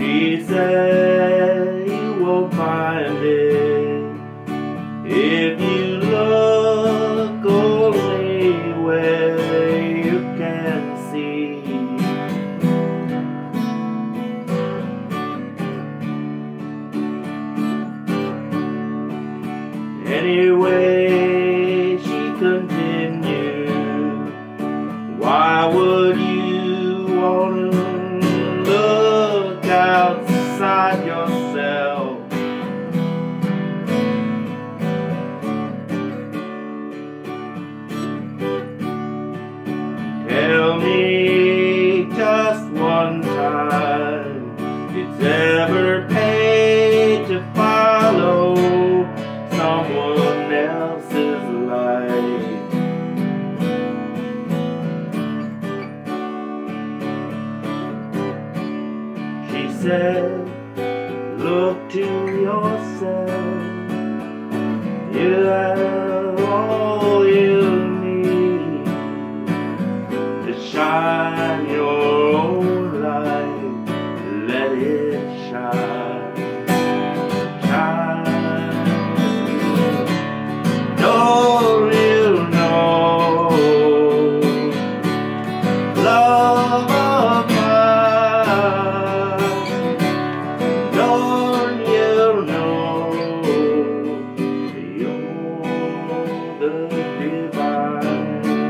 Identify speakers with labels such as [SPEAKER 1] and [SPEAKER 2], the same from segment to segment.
[SPEAKER 1] She said you won't find it if you look only where you can see. Anyway, she continued, why would you want to look outside yourself? Tell me just one time it's ever paid to follow someone else's life. She said, look to yourself. You have all you need to shine your own light. Let it shine, shine. Don't you know, love of mine? Don't you know you're the divine?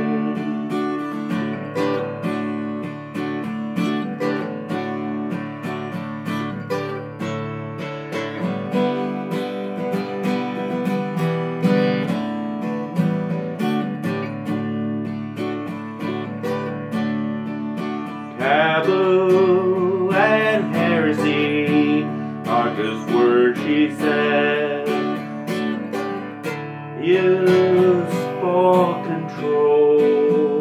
[SPEAKER 1] Taboo and heresy are just words she said, used for control.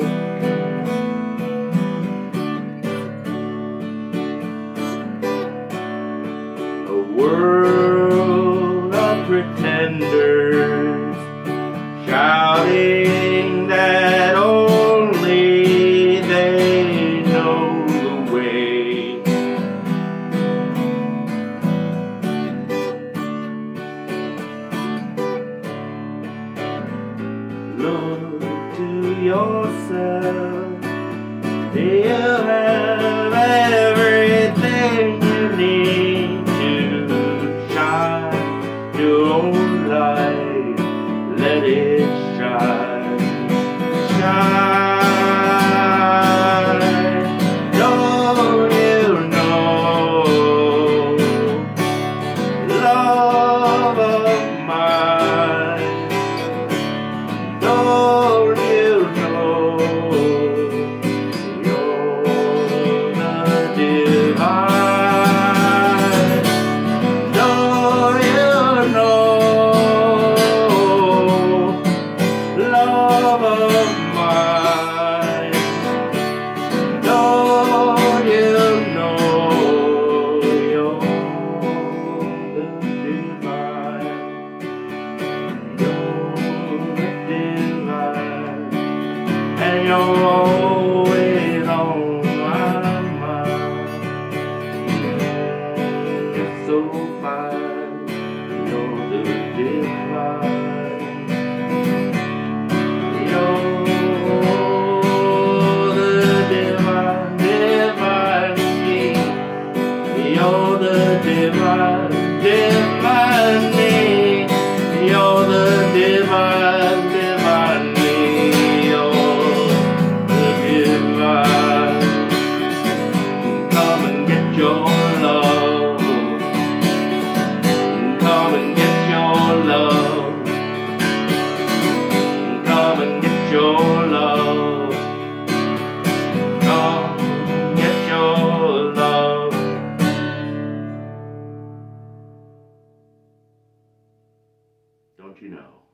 [SPEAKER 1] A world of pretenders shouting that only they know the way. Look to yourself. Do you have everything you need to shine your own light? Let it shine, shine. Don't you know, love of mine? Don't you know you're the divine? Don't you know love of mine? Don't you know you're the divine? And you're always on my mind. You're so fine, you're the divine. You're the divine, divine me. You're the divine, divine me. You're the divine, divine me. Come and get your love. Come and get your love. Come and get your love. Come get your love. Don't you know?